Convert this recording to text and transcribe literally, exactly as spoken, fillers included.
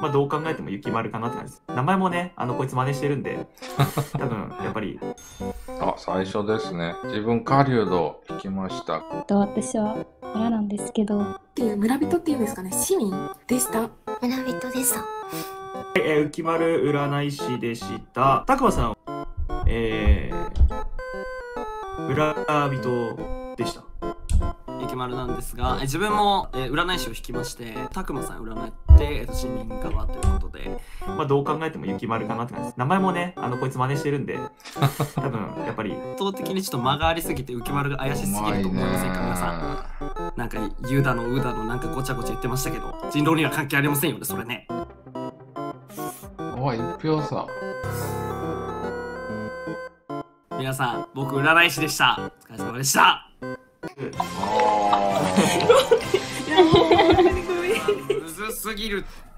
まあどう考えても雪丸かなって感じです。名前もね、あのこいつ真似してるんで、多分やっぱり。 あ、最初ですね。自分狩人引きました。 と私は村なんですけど、 っていう村人っていうんですかね、市民でした。 村人でした。 はい、えー、浮丸占い師でした。たくまさん、えー、村人でした。 雪丸なんですが、自分も、えー、占い師を引きまして、たくまさん占って、えー、と市民側ということで、 まあどう考えても雪丸かなって感じです。名前もね、あのこいつ真似してるんで、多分やっぱり。 圧倒的にちょっと間がありすぎて雪丸が怪しすぎると思いませんか、皆さん。なんか、ゆだのうだのなんかごちゃごちゃ言ってましたけど、人狼には関係ありませんよね、それね。 おい、一票差。 皆さん、僕占い師でした。お疲れ様でした。むずすぎる。